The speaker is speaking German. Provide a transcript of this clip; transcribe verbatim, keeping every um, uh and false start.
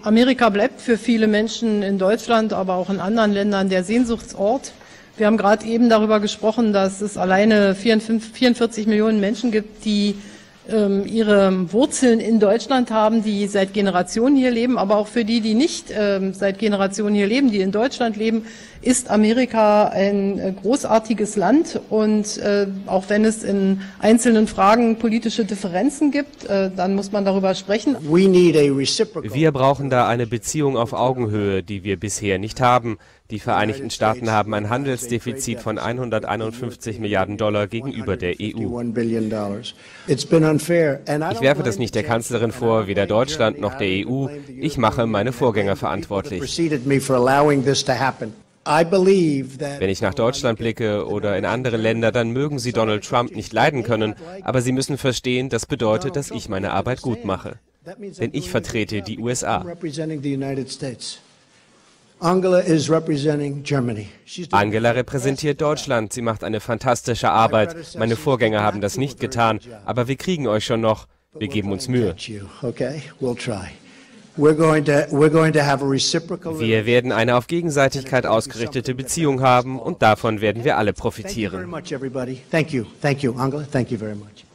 Amerika bleibt für viele Menschen in Deutschland, aber auch in anderen Ländern der Sehnsuchtsort. Wir haben gerade eben darüber gesprochen, dass es alleine vierundvierzig Millionen Menschen gibt, die ähm, ihre Wurzeln in Deutschland haben, die seit Generationen hier leben. Aber auch für die, die nicht ähm, seit Generationen hier leben, die in Deutschland leben, ist Amerika ein äh, großartiges Land. Und äh, auch wenn es in einzelnen Fragen politische Differenzen gibt, äh, dann muss man darüber sprechen. Wir brauchen da eine Beziehung auf Augenhöhe, die wir bisher nicht haben. Die Vereinigten Staaten haben ein Handelsdefizit von hunderteinundfünfzig Milliarden Dollar gegenüber der E U. Ich werfe das nicht der Kanzlerin vor, weder Deutschland noch der E U. Ich mache meine Vorgänger verantwortlich. Wenn ich nach Deutschland blicke oder in andere Länder, dann mögen Sie Donald Trump nicht leiden können, aber Sie müssen verstehen, das bedeutet, dass ich meine Arbeit gut mache. Denn ich vertrete die U S A. Angela repräsentiert Deutschland. Sie macht eine fantastische Arbeit. Meine Vorgänger haben das nicht getan, aber wir kriegen euch schon noch. Wir geben uns Mühe. Wir werden eine auf Gegenseitigkeit ausgerichtete Beziehung haben und davon werden wir alle profitieren. Thank you, Angela. Thank you very much.